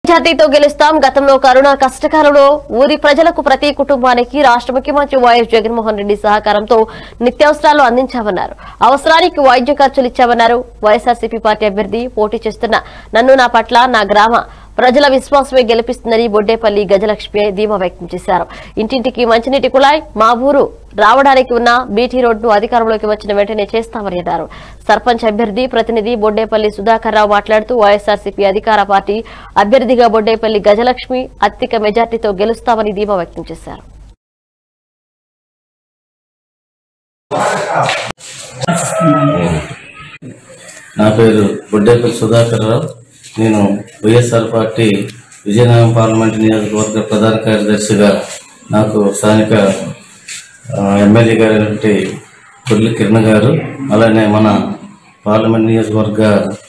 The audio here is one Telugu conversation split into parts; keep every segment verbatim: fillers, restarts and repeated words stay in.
ఖ్యాతితో గెలుస్తాం. గతంలో కరోనా కష్టకాలంలో ఊరి ప్రజలకు ప్రతి కుటుంబానికి రాష్ట్ర ముఖ్యమంత్రి వైఎస్ జగన్మోహన్ రెడ్డి సహకారంతో నిత్యావసరాలు అందించామన్నారు. అవసరానికి వైద్య ఖర్చులు ఇచ్చామన్నారు. వైఎస్ఆర్సీపీ పార్టీ అభ్యర్థి పోటీ చేస్తున్న నన్ను నా పట్ల నా గ్రామ ప్రజల విశ్వాసమే గెలిపిస్తుందని బొడ్డేపల్లి గజలక్ష్మి ధీమా వ్యక్తం చేశారు. ఇంటింటికి మంచినీటి కుళాయి మా ఊరు రావడానికి ఉన్న బీటీ రోడ్డు అధికారంలోకి వచ్చిన వెంటనే చేస్తామని అన్నారు. సర్పంచ్ అభ్యర్థి ప్రతినిధి బొడ్డేపల్లి సుధాకర్ రావు మాట్లాడుతూ వైఎస్ఆర్సీపీ అధికార పార్టీ అభ్యర్థిగా బొడ్డేపల్లి గజలక్ష్మి అత్యధిక మెజార్టీతో గెలుస్తామని ధీమా వ్యక్తం చేశారు. నా పేరు బొడ్డేపల్లి సుధాకర్ రావు. నేను వైఎస్ఆర్ పార్టీ విజయనగరం పార్లమెంట్ నియోజకవర్గ ప్రధాన కార్యదర్శిగా నాకు స్థానిక ఎమ్మెల్యే గారి కొల్లి కిరణ్ గారు, అలానే మన పార్లమెంట్ నియోజకవర్గ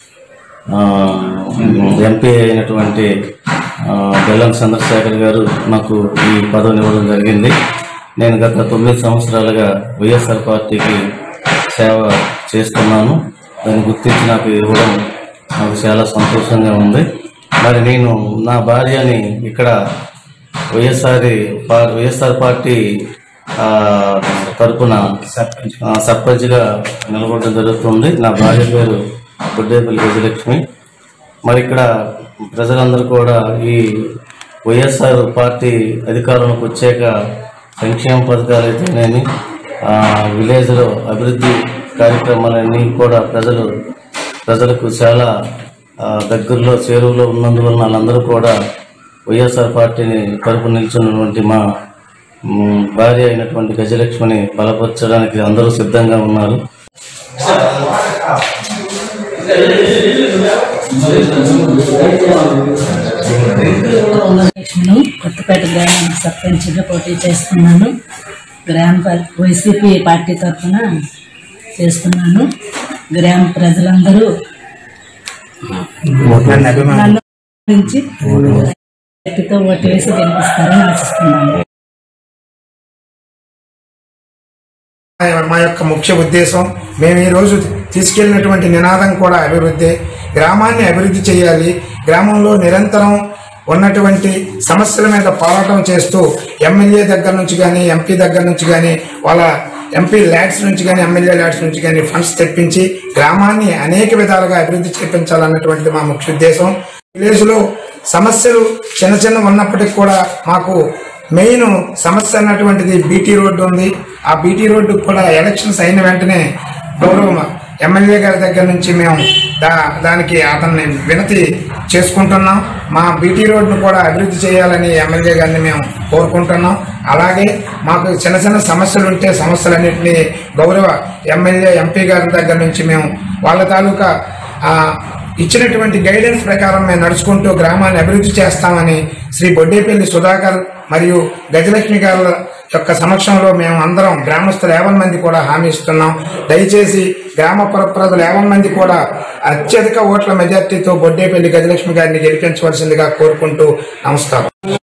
ఎంపీ అయినటువంటి బెల్లం చంద్రశేఖర్ గారు నాకు ఈ పదవిని ఇవ్వడం జరిగింది. నేను గత తొమ్మిది సంవత్సరాలుగా వైఎస్ఆర్ పార్టీకి సేవ చేస్తున్నాను. దాన్ని గుర్తించి నాకు ఇవ్వడం నాకు చాలా సంతోషంగా ఉంది. మరి నేను నా భార్యని ఇక్కడ వైఎస్ఆర్ వైఎస్ఆర్ పార్టీ తరఫున సర్పంచ్గా నిలబడడం జరుగుతుంది. నా భార్య పేరు బొడ్డేపల్లి గజలక్ష్మి. మరి ఇక్కడ ప్రజలందరూ కూడా ఈ వైఎస్ఆర్ పార్టీ అధికారంలోకి వచ్చాక సంక్షేమ పథకాలు అయితేనేమి, విలేజ్లో అభివృద్ధి కార్యక్రమాలన్నీ కూడా ప్రజలు ప్రజలకు చాలా దగ్గరలో చేరువలో ఉన్నందువలన వాళ్ళందరూ కూడా వైఎస్ఆర్ పార్టీని తరపు నిల్చున్నటువంటి మా భార్య అయినటువంటి గజలక్ష్మిని బలపరచడానికి అందరూ సిద్ధంగా ఉన్నారు. కొత్తపేట గ్రామ సర్పంచ్గా పోటీ చేస్తున్నాను. గ్రామ వైసీపీ పార్టీ తరఫున చేస్తున్నాను. గ్రామ ప్రజలందరూ నుంచి ఓటు వేసి గెలిపిస్తారని ఆశిస్తున్నాను. మా యొక్క ముఖ్య ఉద్దేశం, మేము ఈరోజు తీసుకెళ్లినటువంటి నినాదం కూడా అభివృద్ధి. గ్రామాన్ని అభివృద్ధి చేయాలి. గ్రామంలో నిరంతరం ఉన్నటువంటి సమస్యల మీద పోరాటం చేస్తూ ఎమ్మెల్యే దగ్గర నుంచి కానీ, ఎంపీ దగ్గర నుంచి కానీ, వాళ్ళ ఎంపీ ల్యాడ్స్ నుంచి కానీ, ఎమ్మెల్యే ల్యాడ్స్ నుంచి కానీ ఫండ్స్ తెప్పించి గ్రామాన్ని అనేక విధాలుగా అభివృద్ధి చేయించాలన్నటువంటిది మా ముఖ్య ఉద్దేశం. విలేజ్లో సమస్యలు చిన్న చిన్న ఉన్నప్పటికీ కూడా మాకు మెయిన్ సమస్య అన్నటువంటిది బీటీ రోడ్డు ఉంది. ఆ బీటీ రోడ్డు కూడా ఎలక్షన్స్ అయిన వెంటనే గౌరవ ఎమ్మెల్యే గారి దగ్గర నుంచి మేము దా దానికి అతన్ని వినతి చేసుకుంటున్నాం. మా బీటీ రోడ్డును కూడా అభివృద్ధి చేయాలని ఎమ్మెల్యే గారిని మేము కోరుకుంటున్నాం. అలాగే మాకు చిన్న చిన్న సమస్యలు ఉంటే సమస్యలన్నింటినీ గౌరవ ఎమ్మెల్యే ఎంపీ గారి దగ్గర నుంచి మేము వాళ్ళ తాలూకా ఇచ్చినటువంటి గైడెన్స్ ప్రకారం మేము నడుచుకుంటూ గ్రామాన్ని అభివృద్ధి చేస్తామని శ్రీ బొడ్డేపల్లి సుధాకర్ మరియు గజలక్ష్మి గారి యొక్క సమక్షంలో మేము అందరం గ్రామస్తులు యాభై మంది కూడా హామీ ఇస్తున్నాం. దయచేసి గ్రామ ప్రజలు యాభై మంది కూడా అత్యధిక ఓట్ల మెజార్టీతో బొడ్డేపల్లి గజలక్ష్మి గారిని గెలిపించవలసిందిగా కోరుకుంటూ నమస్కారం.